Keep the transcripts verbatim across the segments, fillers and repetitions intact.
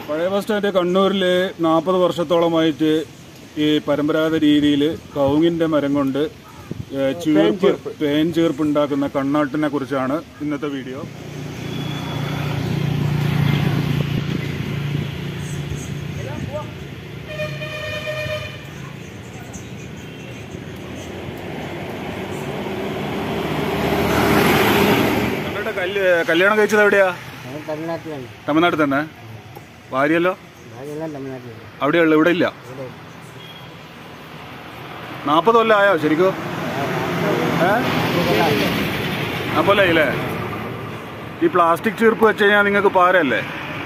പഴയ bus stand കണ്ണൂരിൽ നാൽപ്പത് വർഷത്തോളമായിട്ട് ഈ പരമ്പരാഗത രീതിയിൽ കവുങ്ങിൻ്റെ മരം കൊണ്ട് ചീർപ്പ് പേൻ ചീർപ്പ് ഉണ്ടാക്കുന്ന കണ്ണാട്ടിനെ കുറിച്ചാണ് ഇന്നത്തെ വീഡിയോ. കല്യാണം കഴിച്ചത് എവിടെയാ? തമിഴ്നാട്ടിൽ തന്നെ. ഭാര്യയല്ലോ അവിടെയുള്ള ഇവിടെ ഇല്ല. നാൽപ്പത് കൊല്ലം ആയോ ശരിക്കും? നാൽപ്പതല്ലേ? ഈ പ്ലാസ്റ്റിക് ചീർപ്പ് വെച്ച് കഴിഞ്ഞാൽ നിങ്ങൾക്ക് പാരല്ലേ?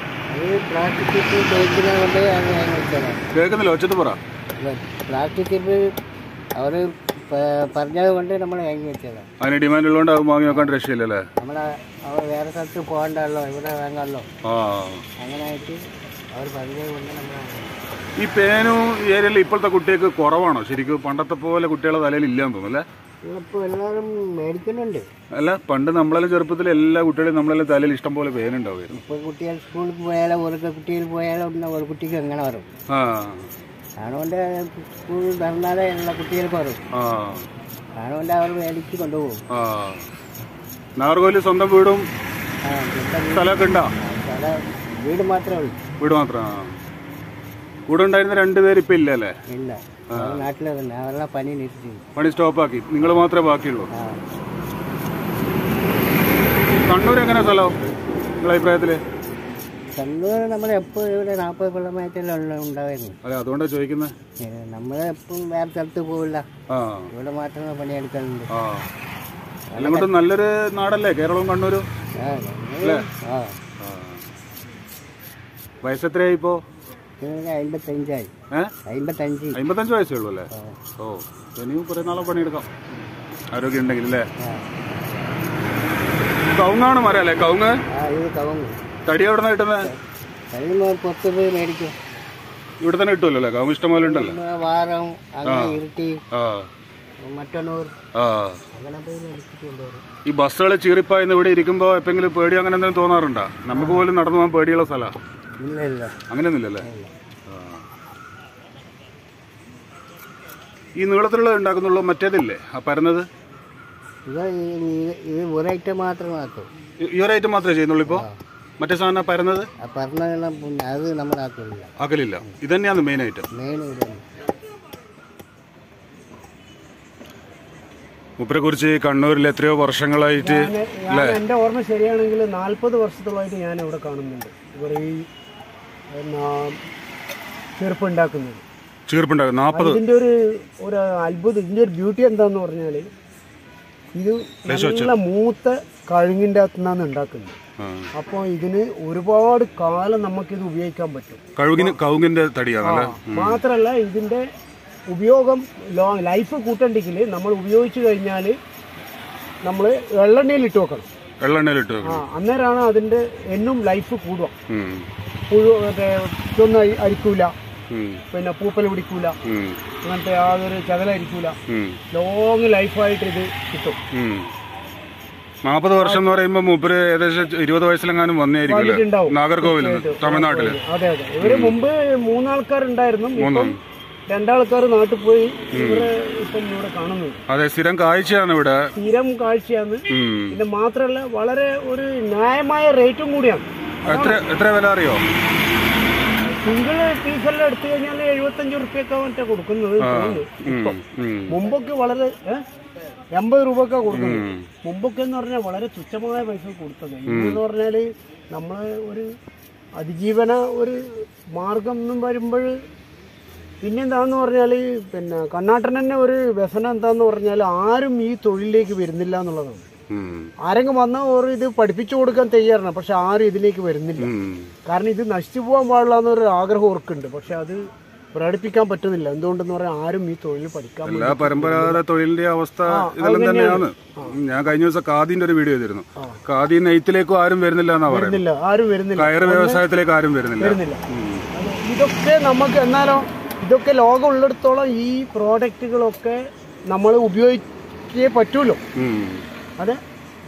കേൾക്കുന്നില്ല, ഒച്ചത്ത് പറ. പ്ലാസ്റ്റിക് ചീർപ്പ് അവര് പറഞ്ഞത് കൊണ്ട് നമ്മൾ വാങ്ങി വെച്ചതാണ്. അതിന് ഡിമാൻഡ് ഉള്ളതുകൊണ്ട് അത് വാങ്ങി വെക്കാൻ രക്ഷയില്ലല്ലേ? നമ്മളെ അവർ വേറെ സ്ഥലത്ത് പോകണ്ടല്ലോ, ഇവിടെ വാങ്ങാമല്ലോ. ആ, അങ്ങനെ ആയിട്ട് അവർ പറഞ്ഞത് കൊണ്ട് നമ്മൾ. ഈ പേനും ഈ ഏരിയയിൽ ഇപ്പോഴത്തെ കുട്ടികൾക്ക് കുറവാണോ ശരിക്കും? പണ്ടത്തെ പോലെ കുട്ടികളുടെ തലയിൽ ഇല്ലാന്ന് തോന്നുന്നല്ലേ? ഇപ്പോൾ എല്ലാവരും മേടിക്കുന്നുണ്ട്. അല്ല, പണ്ട് നമ്മളെല്ലാം ചെറുപ്പത്തിൽ എല്ലാ കുട്ടികളും നമ്മളെല്ലാം തലയിൽ ഇഷ്ടം പോലെ പേനുണ്ടാവുമായിരുന്നു. ഇപ്പോൾ കുട്ടികൾ സ്കൂളിൽ പോയാലും ഒരു കുട്ടികൾ പോയാലും ഒരു കുട്ടിക്ക് എങ്ങനെ വരും? ആ, അതുകൊണ്ട് സ്കൂൾ തുറന്നാലേ ഉള്ള കുട്ടികൾക്ക് വരും. അതുകൊണ്ട് അവർ മേടിച്ച് കൊണ്ടുപോകും. നാഗർകോയിൽ സ്വന്തം വീടും സ്ഥലമൊക്കെ ഉണ്ടോ? വീട് മാത്രമേ ഉള്ളൂ. വീട് മാത്രം. കൂടെ ഉണ്ടായിരുന്ന രണ്ടുപേരും ഇപ്പൊ ഇല്ല അല്ലേ? ഇല്ല, നാട്ടിലെ തന്നെ. അവരുടെ പണി നിർത്തി, പണി സ്റ്റോപ്പാക്കി. നിങ്ങൾ മാത്രമേ ബാക്കിയുള്ളൂ. കണ്ണൂർ എങ്ങനെ സ്ഥലം നിങ്ങളുടെ അഭിപ്രായത്തില്? കണ്ണൂർ നമ്മളെപ്പോൾ ഇവിടെ നാൽപ്പത് കൊല്ലമായിട്ടല്ലേ ഉണ്ടായിരുന്നു. അതെ, അതുകൊണ്ടാണ് ചോദിക്കുന്നത്. നമ്മളെപ്പം വേറെ സ്ഥലത്ത് പോവില്ല, ഇവിടെ മാത്രമേ പണിയെടുക്കുന്നുണ്ട്. എല്ലാം കൊണ്ടും നല്ലൊരു നാടല്ലേ കേരളവും കണ്ണൂരും? വയസ്സെത്രയായി ഇപ്പോ? അമ്പത്തഞ്ചായി. അമ്പത്തഞ്ച് അമ്പത്തഞ്ച് വയസ്സേ ഉള്ളൂ അല്ലേ? ഓ, ഇനിയും കുറെ നാളെ പണിയെടുക്കാം ആരോഗ്യം ഉണ്ടെങ്കിൽ അല്ലേ? കവുങ്ങാണ് മരം അല്ലേ? കവുങ്ങ് തടി എവിടെ നിന്ന് കിട്ടുന്നത്? പുറത്ത് പോയി മേടിക്കും. ഇവിടെ തന്നെ കിട്ടുമല്ലോ അല്ലേ? കവുങ്ങ് ഇഷ്ടം പോലെ ഉണ്ടല്ലോ. വാരം മറ്റന്നൂർ അങ്ങനെ പോയി മേടിച്ചിട്ടുണ്ടോ? ഈ ബസ്സുകൾ ചീറിപ്പായിന്ന് ഇവിടെ ഇരിക്കുമ്പോ എപ്പെങ്കിലും പേടി അങ്ങനെ എന്തെങ്കിലും തോന്നാറുണ്ടോ? നമുക്ക് പോലും നടന്നു പോകാൻ പേടിയുള്ള സ്ഥലമാണ്. അങ്ങനെയൊന്നുമില്ലല്ലേ? ഈ നീളത്തിലുള്ള ഉണ്ടാക്കുന്നുള്ളൂ, മറ്റേതില്ലേ ആ പരന്നത്? ഇത് ഒരു ഐറ്റം മാത്രമേ ആക്കൂ. ഈ ഒരു ഐറ്റം മാത്രമേ ചെയ്യുന്നുള്ളൂ ഇപ്പോ? മറ്റേ സാധനം പരന്നത് അത് നമ്മൾ ആക്കില്ല. ആക്കലില്ല. ഇത് തന്നെയാണ് മെയിൻ ഐറ്റം. മെയിൻ മൂപ്പരെ കുറിച്ച് കണ്ണൂരിൽ എത്രയോ വർഷങ്ങളായിട്ട്, എന്റെ ഓർമ്മ ശരിയാണെങ്കിൽ നാല്പത് വർഷത്തോളമായിട്ട് ഞാൻ ഇവിടെ കാണുന്നുണ്ട്. ഇവർ ഈ ചീർപ്പുണ്ടാക്കുന്നത് ചീർപ്പുണ്ടാക്കുന്നത് നാൽപ്പത്. ഇതിന്റെ ഒരു ഒരു അത്ഭുതം, ഇതിന്റെ ഒരു ബ്യൂട്ടി എന്താന്ന് പറഞ്ഞാല് ഇത് നല്ല മൂത്ത കഴുങ്ങിന്റെ അകത്തു നിന്നാണ് ഉണ്ടാക്കുന്നത്. അപ്പോൾ ഇതിന് ഒരുപാട് കാലം നമുക്കിത് ഉപയോഗിക്കാൻ പറ്റും. കഴുകിന് കവുങ്ങിന്റെ തടിയാണ്. മാത്രല്ല ഇതിന്റെ ഉപയോഗം ലോങ് ലൈഫ് കൂട്ടണ്ടെങ്കിൽ നമ്മൾ ഉപയോഗിച്ചു കഴിഞ്ഞാൽ നമ്മൾ എള്ളെണ്ണയിൽ ഇട്ട് വെക്കണം. എള്ളെണ്ണയിലിട്ട് ആ, അന്നേരമാണ് അതിന്റെ എന്നും ലൈഫ് കൂടുക. പുഴു ഇതൊന്നും അരിക്കൂല, പിന്നെ പൂപ്പൽ പിടിക്കൂല, അങ്ങനത്തെ യാതൊരു ചതലരിക്കൂല. ലോങ് ലൈഫായിട്ട് ഇത് കിട്ടും. നാൽപ്പത് വർഷം എന്ന് പറയുമ്പോ മൂപ്പര് ഏകദേശം ഇരുപത് വയസ്സിലെങ്ങാനും വന്നേരിക്കും നാഗർകോവിൽ തമിഴ്നാട്ടില്. അതെ അതെ, ഇവര് മുമ്പ് മൂന്നാൾക്കാരുണ്ടായിരുന്നു, ഇപ്പം രണ്ടാൾക്കാർ നാട്ടിൽ പോയി ഇവരെ ഇപ്പം ഇവിടെ കാണുന്നത്. അതെ, സ്ഥിരം കാഴ്ചയാണ് ഇവിടെ. സ്ഥിരം കാഴ്ചയാണ്. പിന്നെ മാത്രല്ല വളരെ ഒരു ന്യായമായ റേറ്റും കൂടിയാണ്. എത്ര വില അറിയോ? സിംഗിൾ പീസെല്ലാം എടുത്തു കഴിഞ്ഞാൽ എഴുപത്തഞ്ച് റുപ്യൊക്കെ മറ്റേ കൊടുക്കുന്നത്. ഇപ്പം മുമ്പൊക്കെ വളരെ എൺപത് രൂപക്കാ കൊടുക്കുന്നത്. മുമ്പൊക്കെ എന്ന് പറഞ്ഞാൽ വളരെ തുച്ഛമായ പൈസ കൊടുത്തത്. ഇതെന്ന് പറഞ്ഞാല് നമ്മള് ഒരു അതിജീവന ഒരു മാർഗം എന്നും വരുമ്പോൾ പിന്നെന്താന്ന് പറഞ്ഞാൽ പിന്നെ കണ്ണാട്ടൻ തന്നെ ഒരു വ്യസനം എന്താന്ന് പറഞ്ഞാൽ ആരും ഈ തൊഴിലിലേക്ക് വരുന്നില്ല എന്നുള്ളതാണ്. ആരെങ്കിലും വന്നാൽ ഓർ ഇത് പഠിപ്പിച്ചു കൊടുക്കാൻ തയ്യാറാണ്, പക്ഷെ ആരും ഇതിലേക്ക് വരുന്നില്ല. കാരണം ഇത് നശിച്ചു പോകാൻ പാടില്ല എന്നൊരു ആഗ്രഹം ഓർക്കുന്നുണ്ട്, പക്ഷെ അത് പ്രകടിപ്പിക്കാൻ പറ്റുന്നില്ല. എന്തുകൊണ്ടെന്ന് പറഞ്ഞാൽ ആരും ഈ തൊഴിൽ പഠിക്കാൻ. എല്ലാ പരമ്പരാഗത തൊഴിലിന്റെ അവസ്ഥ ഇതെല്ലാം തന്നെയാണ്. ഞാൻ കഴിഞ്ഞ ദിവസം ഖാദിന്റെ ഒരു വീഡിയോ ചെയ്തിരുന്നു. ഖാദി നെയ്ത്തിലേക്കും ആരും വരുന്നില്ല എന്നാ പറയുന്നില്ല. ആരും വരുന്നില്ല. കയറ് വ്യവസായത്തിലേക്ക് ആരും വരുന്നില്ല. ഇതൊക്കെ നമുക്ക് എന്നാലോ ഇതൊക്കെ ലോകം ഉള്ളിടത്തോളം ഈ പ്രോഡക്റ്റുകളൊക്കെ നമ്മൾ ഉപയോഗിച്ചേ പറ്റൂല്ലോ. അതെ,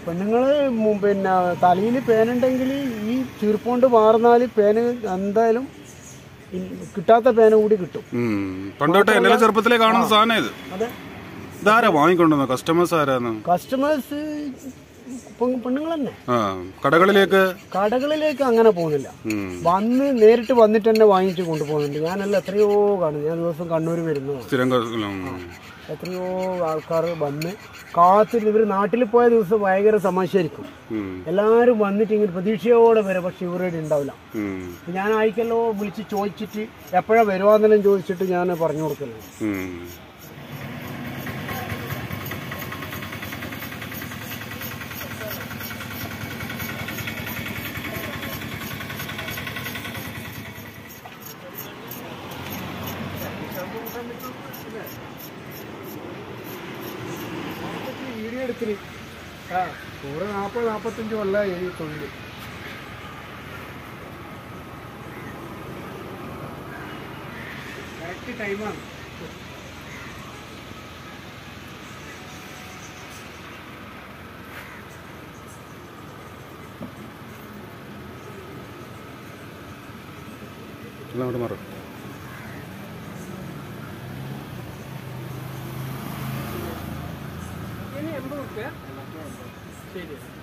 പെണ്ണുങ്ങൾ പിന്നെ തലയിൽ പേനുണ്ടെങ്കിൽ ഈ ചീർപ്പോണ്ട് മാറുന്നാൽ പേന് എന്തായാലും കിട്ടാത്ത പേന കൂടി കിട്ടും. പണ്ടോട്ടെ എന്റെ ചെറുപ്പത്തിലേ കാണുന്ന സാധനം ഇത്. അതെ. ഇതാരാ വാങ്ങിക്കൊണ്ടുവന്ന കസ്റ്റമേഴ്സ് ആരാന്ന്? കസ്റ്റമേഴ്സ് പെണ്ണുങ്ങൾ തന്നെ. കടകളിലേക്ക് കടകളിലേക്ക് അങ്ങനെ പോകുന്നില്ല, വന്ന് നേരിട്ട് വന്നിട്ട് തന്നെ വാങ്ങിച്ച് കൊണ്ടുപോകുന്നുണ്ട്. ഞാനല്ല എത്രയോ കാണും, ഞാൻ ദിവസം കണ്ണൂർ വരുന്നതാണ്. എത്രയോ ആൾക്കാർ വന്ന് കാത്തിരുന്ന്, ഇവർ നാട്ടിൽ പോയ ദിവസം ഭയങ്കര തമാശയായിരിക്കും. എല്ലാവരും വന്നിട്ട് ഇങ്ങനെ പ്രതീക്ഷയോടെ വരെ, പക്ഷെ ഇവരുടെ ഉണ്ടാവില്ല. ഞാൻ ആയിക്കല്ലോ വിളിച്ച് ചോദിച്ചിട്ട് എപ്പോഴാ വരുവാന്നെല്ലാം ചോദിച്ചിട്ട് ഞാൻ പറഞ്ഞു കൊടുക്കല്ലോ. വീഡിയോ എടുത്തിന് ആ നൂറ് നാൽപ്പത് നാൽപ്പത്തഞ്ച് കൊല്ലം ഈ തൊഴിൽ. കറക്റ്റ് ടൈമാണ്. അങ്ങോട്ട് മാറും. എൺപത് റുപ്യ ശരി.